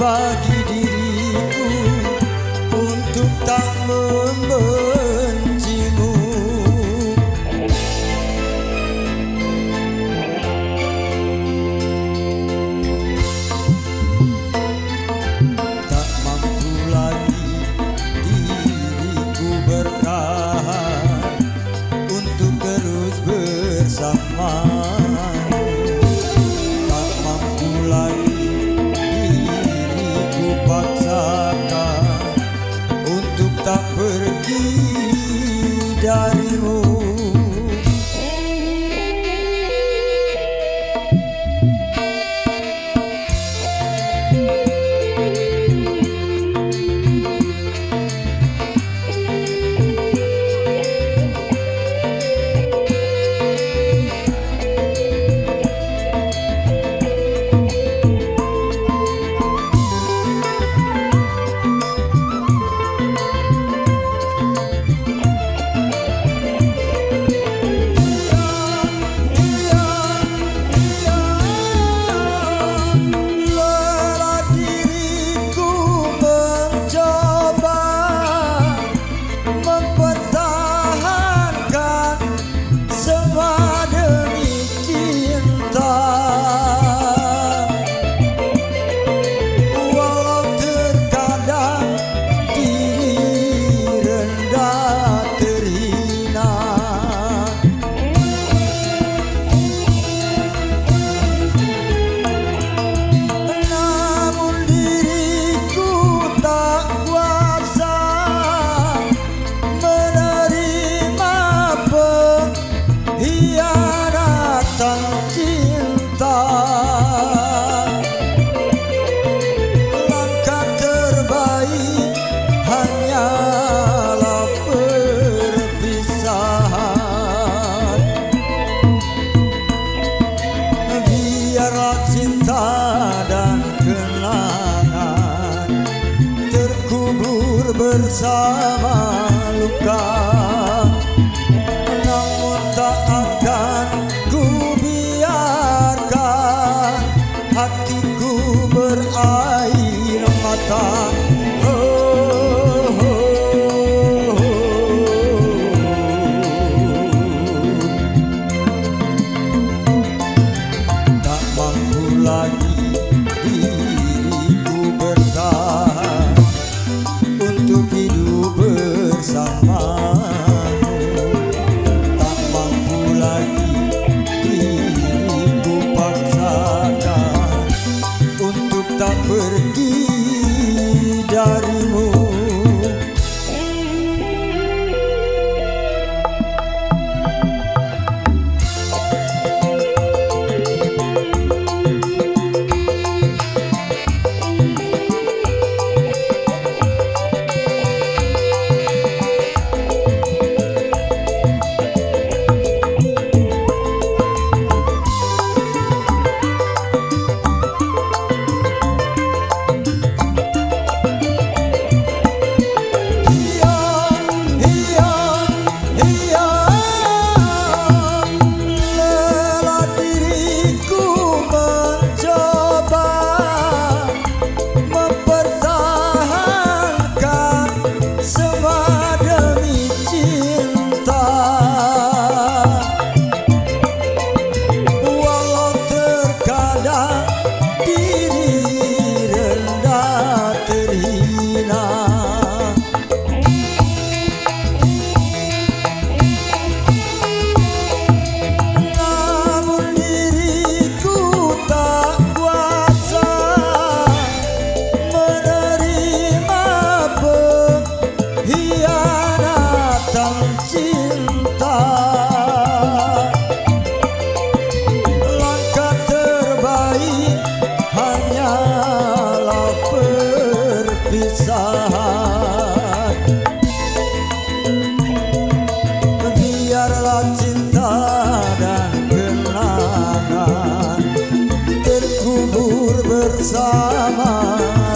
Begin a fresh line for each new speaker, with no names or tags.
bagi diriku untuk tak membencimu. Tak mampu lagi diriku bertahan untuk terus bersama. Tak mampu lagi diriku paksakan untuk tak pergi darimu. Langkah terbaik hanyalah perpisahan. Biarlah cinta dan kenangan terkubur bersama luka, namun tak akan ku biarkan hatiku berair mata. Tak mampu lagi diriku bertahan untuk hidup bersama. Tak mampu lagi diriku paksakan untuk tak pergi darimu. Langkah terbaik hanyalah perpisahan. Biarlah cinta dan kenangan terkubur bersama